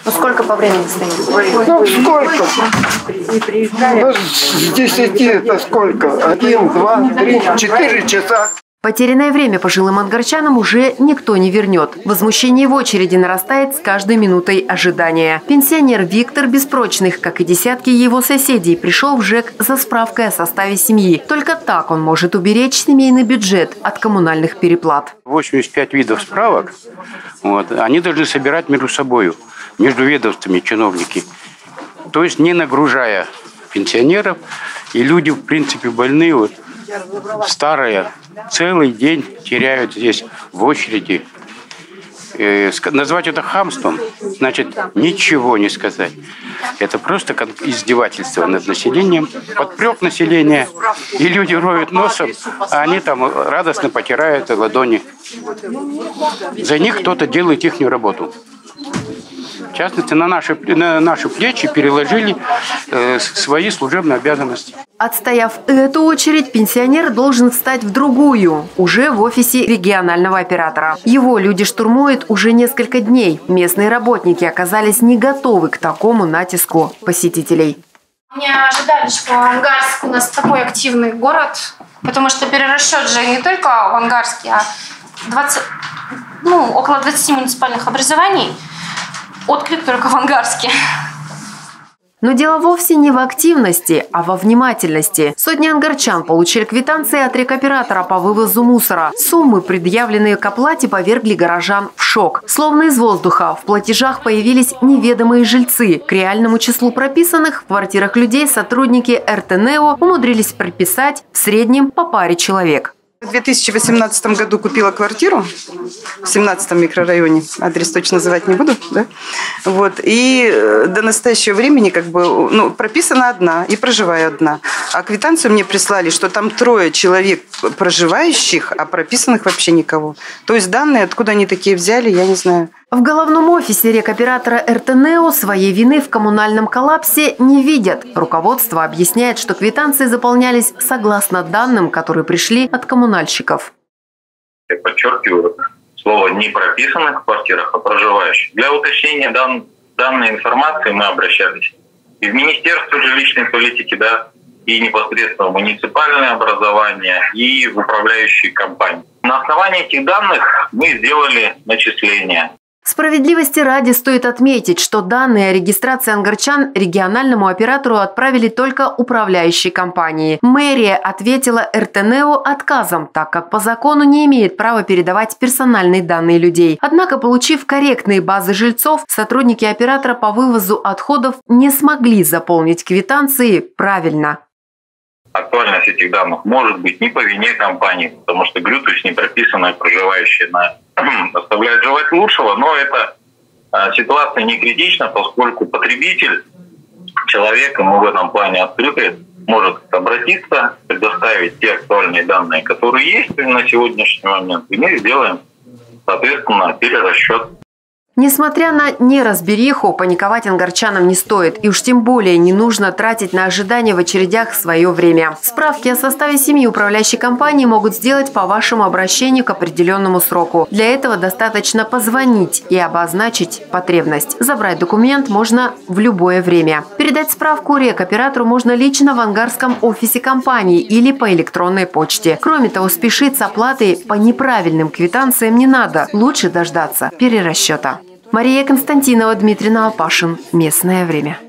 Ну, сколько по времени стоит? Ну, сколько? Ну, с 10 это сколько? 1, 2, 3, 4 часа. Потерянное время пожилым ангарчанам уже никто не вернет. Возмущение в очереди нарастает с каждой минутой ожидания. Пенсионер Виктор Беспрочных, как и десятки его соседей, пришел в ЖЭК за справкой о составе семьи. Только так он может уберечь семейный бюджет от коммунальных переплат. 85 видов справок, они должны собирать между собой, между ведомствами чиновники. То есть не нагружая пенсионеров, и люди, в принципе, больные, старые, целый день теряют здесь в очереди. Назвать это хамством, значит ничего не сказать. Это просто издевательство над населением, подпрек население, и люди роют носом, а они там радостно потирают ладони. За них кто-то делает их работу. В частности, на наши плечи переложили свои служебные обязанности. Отстояв эту очередь, пенсионер должен встать в другую, уже в офисе регионального оператора. Его люди штурмуют уже несколько дней. Местные работники оказались не готовы к такому натиску посетителей. Не ожидали, что Ангарск у нас такой активный город, потому что перерасчет же не только в Ангарске, а около 20 муниципальных образований. Отклик только в Ангарске. Но дело вовсе не в активности, а во внимательности. Сотни ангарчан получили квитанции от рекоператора по вывозу мусора. Суммы, предъявленные к оплате, повергли горожан в шок. Словно из воздуха в платежах появились неведомые жильцы. К реальному числу прописанных в квартирах людей сотрудники РТНЭО умудрились прописать в среднем по паре человек. В 2018 году купила квартиру в 17-м микрорайоне, адрес точно называть не буду, да? И до настоящего времени прописана одна и проживаю одна. А квитанцию мне прислали, что там 3 человек проживающих, а прописанных вообще никого. То есть данные, откуда они такие взяли, я не знаю. В головном офисе рекоператора РТНЭО своей вины в коммунальном коллапсе не видят. Руководство объясняет, что квитанции заполнялись согласно данным, которые пришли от коммунальщиков. Я подчеркиваю слово «не прописанных в квартирах», а проживающих. Для уточнения данной информации мы обращались и в Министерство жилищной политики, и непосредственно в муниципальное образование, и в управляющие компании. На основании этих данных мы сделали начисления. Справедливости ради стоит отметить, что данные о регистрации ангарчан региональному оператору отправили только управляющие компании. Мэрия ответила РТНЭО отказом, так как по закону не имеет права передавать персональные данные людей. Однако, получив корректные базы жильцов, сотрудники оператора по вывозу отходов не смогли заполнить квитанции правильно. Актуальность этих данных может быть не по вине компании, потому что то есть непрописанные проживающие оставляют желать лучшего, но эта ситуация не критична, поскольку потребитель, человек, ему в этом плане открытый, может обратиться, предоставить те актуальные данные, которые есть на сегодняшний момент, и мы сделаем, соответственно, перерасчет. Несмотря на неразбериху, паниковать ангарчанам не стоит. И уж тем более не нужно тратить на ожидание в очередях свое время. Справки о составе семьи управляющей компании могут сделать по вашему обращению к определенному сроку. Для этого достаточно позвонить и обозначить потребность. Забрать документ можно в любое время. Передать справку рекоператору можно лично в ангарском офисе компании или по электронной почте. Кроме того, спешить с оплатой по неправильным квитанциям не надо. Лучше дождаться перерасчета. Мария Константинова, Дмитрий Новопашин. Местное время.